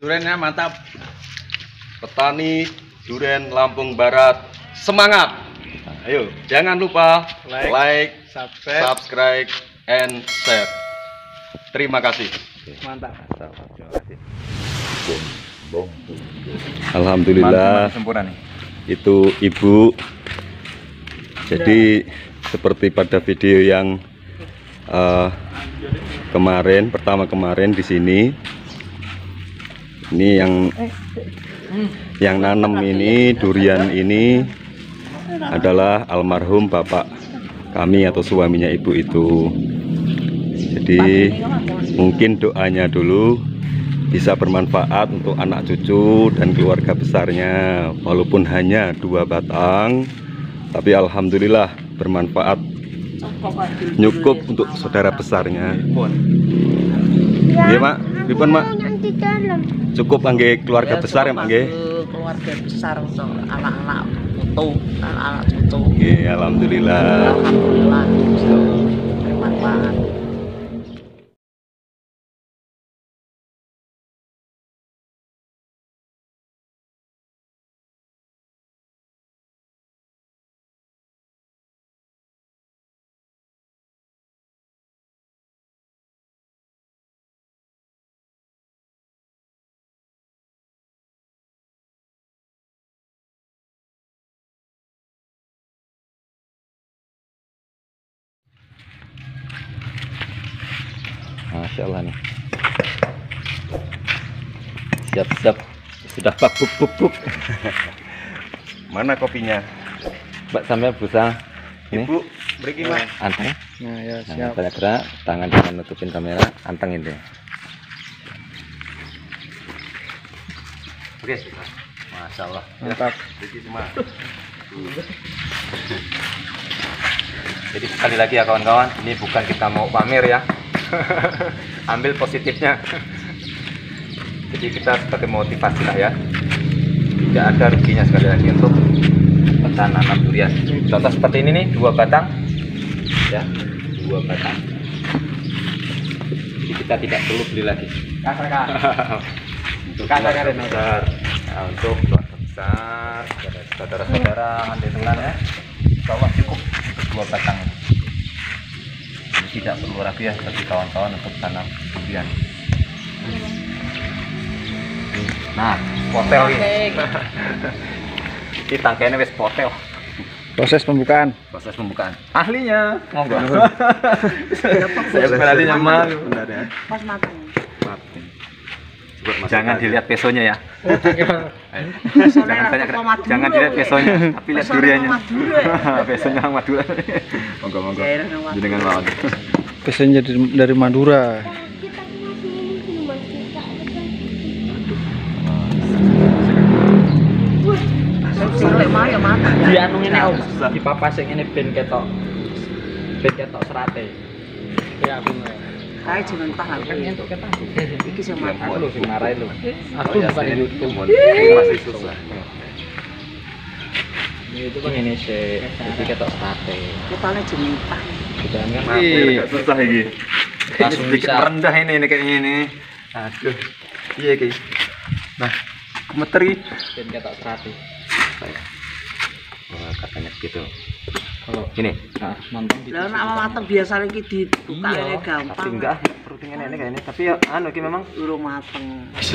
Durennya mantap. Petani Duren Lampung Barat, semangat. Ayo, jangan lupa like, subscribe, and share. Terima kasih. Mantap. Terima kasih. Alhamdulillah. Sempurna nih. Itu Ibu. Jadi seperti pada video yang pertama kemarin di sini. Ini yang nanam ini, durian ini adalah almarhum bapak kami atau suaminya ibu itu. Jadi mungkin doanya dulu bisa bermanfaat untuk anak cucu dan keluarga besarnya, walaupun hanya 2 batang, tapi alhamdulillah bermanfaat, cukup untuk saudara besarnya. Iya Mak, pripun Mak? Cukup angge keluarga besar ya Mak nggih? Keluarga besar untuk anak-anak putu, anak-anak cucu. Nggih, alhamdulillah. Alhamdulillah bermanfaat. Masya Allah nih. Siap-siap. Sudah pak buk. Mana kopinya? Mbak sampai berusaha. Ibu, beri Mas. Anteng. Nah, ya Nah, siap. gerak, tangan jangan nutupin kamera, antengin deh. Oke, Masya Allah. Mantap. Jadi sekali lagi ya kawan-kawan, ini bukan kita mau pamer ya. Ambil positifnya. Jadi kita sebagai motivasi lah ya. Tidak ada ruginya sekali lagi untuk penanaman durian. Contoh seperti ini nih, 2 batang. Ya, 2 batang. Jadi kita tidak perlu beli lagi. Untuk keluarga besar. Nah, untuk keluarga besar, saudara-saudara mandetelan ya. Insya Allah cukup untuk 2 batang. Ini tidak perlu ragu ya bagi kawan-kawan untuk tanam durian. Nah, potel ini. Ini tangkainya wis potel. Proses pembukaan. Proses pembukaan. Ahlinya, monggo. Saya berarti nyaman. Pas matang. Jangan dilihat pesonya ya. Madura, Jangan dilihat pesonya, tapi lihat duriannya. Madura. Pesonya Madura. Monggo. Jenengan mawon. Biasanya dari Madura. Sampai maya matang. Di anu ngene Om, di papas sing ngene ben ketok serate. Ya aku. Kae jeneng tah lho. Entuk ketok. Iki sing matang. Aku sing marahin lho. Aku ya, bukan ini YouTube. masih susah. Itu kan ngene sik, iki ketok serate. Ketane jeneng tah. Bukan kan Agak susah iki. Langsung Sedikit bisa. rendah ini kayaknya ini. Aduh. Iya iki. Nah, gemeteri. ben ketok serate. Oh, katanya gitu. Kalau Gini. nah, nonton di Lah nek matang biasane iki dibuka Iya, gampang. Tapi enggak, rutinnya ini kayaknya. Tapi ya anu iki memang Urung mateng.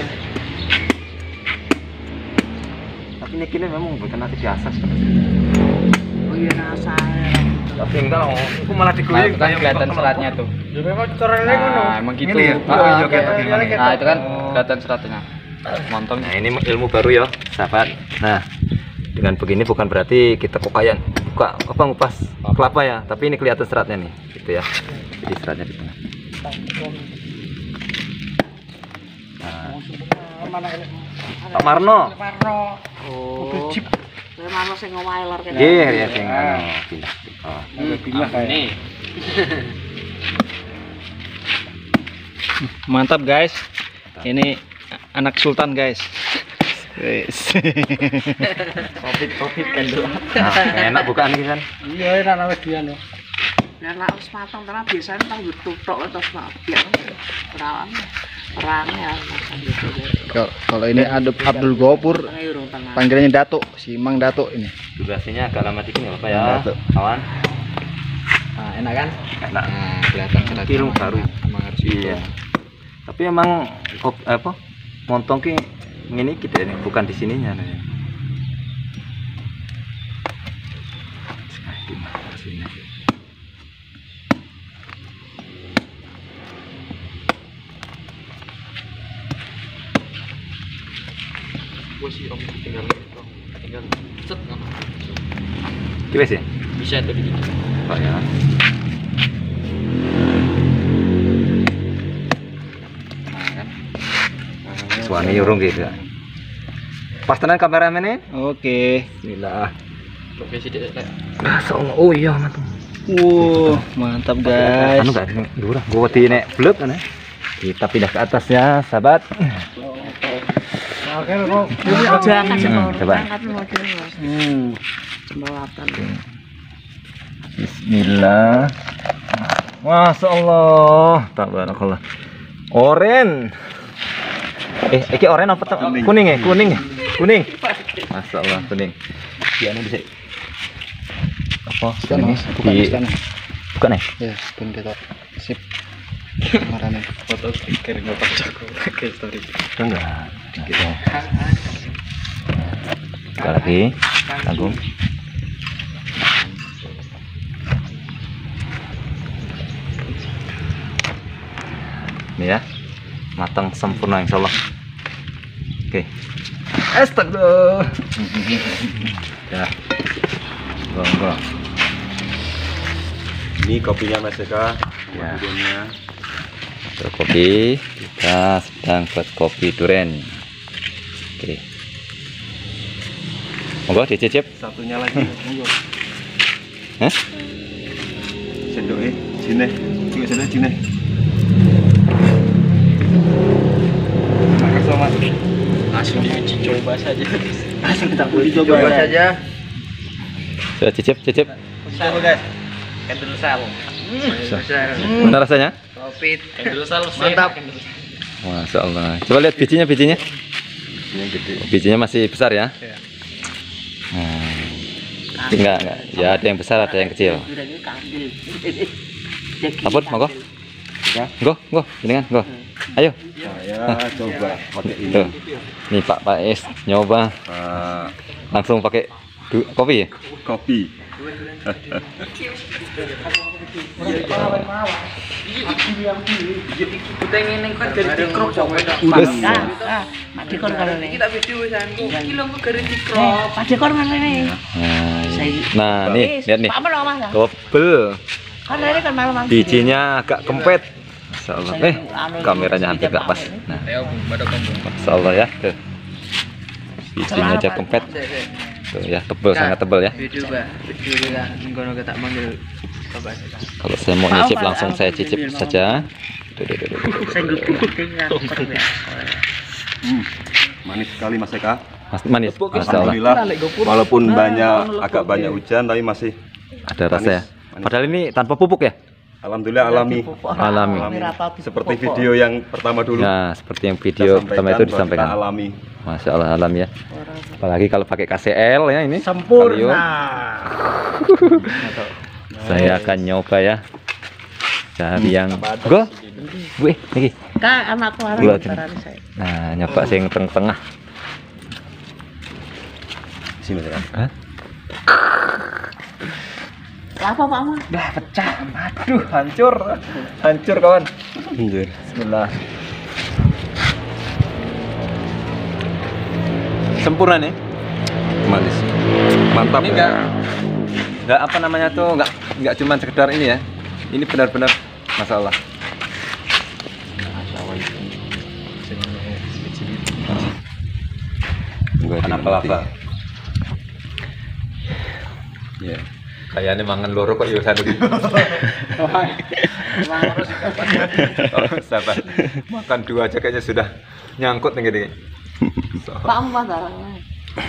tapi ini kini memang bukan nasi biasa sih. Oh iya rasane. Tapi enggak loh, aku malah Nah, diguyur itu kan kelihatan seratnya tuh. Ya memang caranya ngono. Nah, emang gitu. Ini ya? Ah, Oh, iya, ketok ah, gimana? nah, itu kan kelihatan seratnya. Montong. Nah, ini ilmu baru ya, sahabat. Nah, dengan begini bukan berarti kita kokayan buka apa ngupas kelapa ya, tapi ini kelihatan seratnya nih, gitu ya. Jadi seratnya di tengah. Nah, Pak Marno. Oh. Lah mano sing omahe lor kene. Nggih, ya sing anu pindah. Oh. Pindah kayak. Nih. Mantap guys. Ini anak sultan guys. Wes. Covid kan dulu. Nah, enak bukaan iki kan. Iya, enak nama dia no. Lah nek wis mateng tenan biasane tang tutuk terus mabek. Perawan. Perangnya Kalau ini Abdul Gopur, panggilannya Datuk, si Mang Datuk ini. Durasinya agak lama dikit nggak apa-apa ya, Datuk. kawan. Nah, enak kan? Enak. Nah, kelihatan Film baru. Emang harus Iya. Tapi emang apa? Montong ki ngene kita ini bukan di sininya nih. Kita sih Bisa tuh di Pak ya. Suami urung gitu ya. Pas tenan kameramen ini. Oke. Bismillah. profesi dia kayak Allah. Oh iya mantap. Mantap guys. Anu gak durah. Gua wedi nek blek kan. Kita pindah ke atasnya, sahabat. jangan sekolah coba. angkat mobil Mas. Jembatan. Bismillah. Masya Allah. Tabarakallah. Oren. Iki oren apa tuh? Kuning ya? Kuning. Kuning. Masya Allah kuning. Iya nih bisa. Apa? Bukan Di- istana. Bukan ya? Ya, pun kita sip. Marane foto stiker ngotak jago ke story. Enggak. Gitu. Sekali lagi. Tanggung. Ini ya. Matang sempurna insya Allah. Oke. Astagfirullah. Ya. Bangga. Ini kopinya Mas Eka. Ya. Untuk kopi, kita sedang buat kopi duren. Oke. Monggo dicicip. Satunya lagi. Monggo. Hah? Sendoknya sini. Juga sana sini. Makasih Mas. langsung diuji coba saja. Langsung kita uji coba saja. Sudah cicip. Coba guys. Candle cell. Mana rasanya? Kopi. Dulu salah Mantap. Masya Allah. Coba lihat bijinya. Bijinya masih besar ya? Enggak. Ya ada yang besar, ada yang kecil. Ampun, monggo. Go, dengan go. Ayo. Saya coba pakai ini. Tuh. Nih Pak Es nyoba. Langsung pakai kopi ya? Kopi. Kita ingin kan dari tikrok coba. Pak Dikor kalau ini. Kita video kilo dari tikrok. Pak Dikor mana nih? Nah, nih, lihat nih. Pak Mas Mas. Dobel. Kan ini kan malam. Bijinya agak kempet. Masya Allah. Kameranya hampir nggak pas. Nah, Masya Allah ya. Tuh. Bijinya aja kempet. Tuh ya, tebel, sangat tebel ya. Video juga ngono tak manggil coba. Kalau saya mau nyicip langsung saya cicip saja. Manis sekali Mas Eka. Manis. Masya Allah. Alhamdulillah. Walaupun agak banyak hujan tapi masih Ada rasa ya. Padahal ini tanpa pupuk ya. alhamdulillah alami. Alami. Seperti video yang pertama dulu. Nah, seperti yang video pertama itu bahwa disampaikan. kita alami. Masya Allah alam ya. Apalagi kalau pakai KCL ya ini. Sempurna. Saya akan nyoba ya. Cari yang go. Wih, lagi. Kak anakku Dua, arep saya. Nah, nyoba sing tengah-tengah. Sini ya. Hah? Apa Pak Mas? Dah pecah. Aduh, hancur. Hancur kawan. Anjir. Bismillah. Sempurna nih. Manis. Mantap. Ini enggak apa namanya tuh, enggak cuma sekedar ini ya. Ini benar-benar masalah. Kenapa? Ya. Kayaknya mangan loro kok ya satu. Sabar. Makan dua aja kayaknya sudah nyangkut nih gini. Pak Mas barangnya.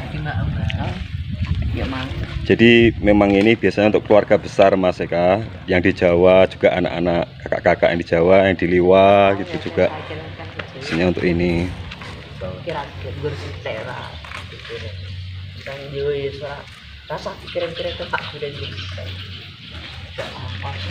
Ya Mas. Jadi memang ini biasanya untuk keluarga besar Mas Eka, yang di Jawa juga anak-anak kakak-kakak yang di Jawa, yang di Liwa gitu juga Isinya untuk ini. Kira-kira bersitera. Yang dia suara rasa kira-kira ke Pak sudah jadi. Apa sih?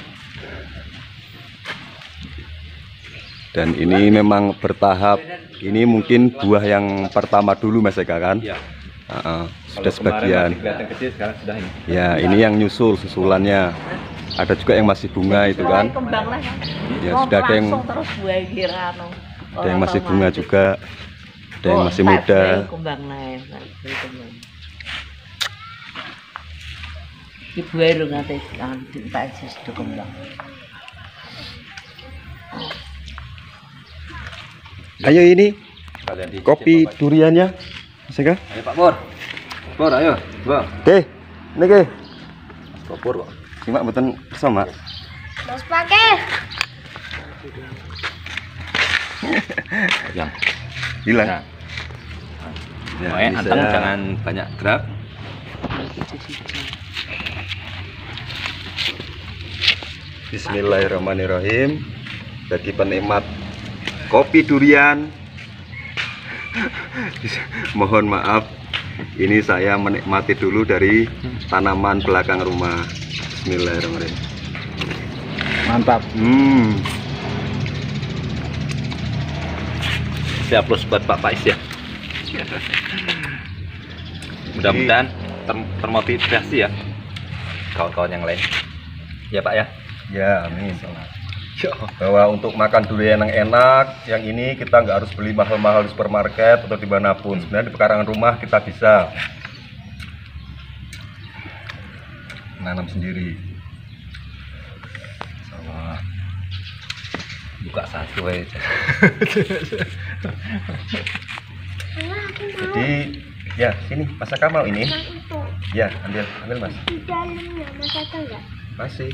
Dan ini memang bertahap. Ini mungkin buah yang pertama dulu Mas Eka kan? Iya. Sudah sebagian. Kelihatan kecil, sekarang sudah ini. Ya, ini yang nyusul susulannya. Ada juga yang masih bunga itu kan? Kembang lah. Ya, sudah ada yang terus buah kira ada yang masih bunga juga. Ada yang masih muda. Kembang lain. Ibu air ngate kan Pak Sis do kembang. Ayo ini kopi duriannya, Mas Eka. Ayo Pak Pur. Pur ayo, Bang. Oke, ini ke. Mas Pur kok. Simak mboten bersama. Mas pakai. Yang Hilang. Ya. Ya, Pokoknya ini anteng saya- jangan banyak gerak. Bismillahirrahmanirrahim. Bagi penikmat kopi durian, mohon maaf, ini saya menikmati dulu dari tanaman belakang rumah. Bismillahirrahmanirrahim. Mantap. Siap plus buat Pak Pais ya. Mudah-mudahan termotivasi ya kawan-kawan yang lain. Ya Pak ya. Ya, amin. Bahwa untuk makan durian yang enak, yang ini kita nggak harus beli mahal-mahal di supermarket atau dimanapun. Sebenarnya di pekarangan rumah kita bisa nanam sendiri. Sama Buka satu aja. Jadi ya sini Mas Aka mau ini? Itu Ya ambil Mas. di dalamnya Mas ada enggak? Masih.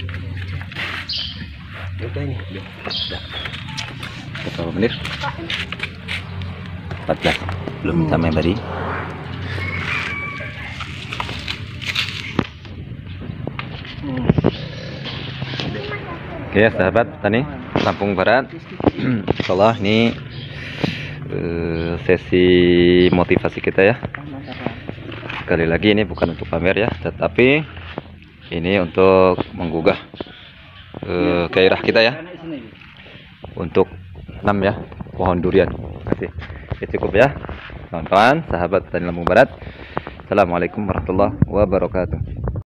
Ya udah ini. Berapa menit? 14. Belum sama yang tadi. Oke sahabat tani Lampung Barat. Insyaallah ini sesi motivasi kita ya. Sekali lagi ini bukan untuk pamer ya, tetapi ini untuk menggugah gairah kita ya untuk 6 ya pohon durian. Terima kasih. Oke, cukup ya kawan-kawan sahabat tani Lampung Barat. Assalamualaikum warahmatullahi wabarakatuh.